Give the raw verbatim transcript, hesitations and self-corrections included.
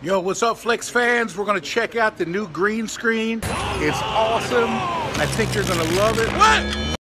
Yo, what's up, Flex fans? We're gonna check out the new green screen. It's awesome. I think you're gonna love it. What?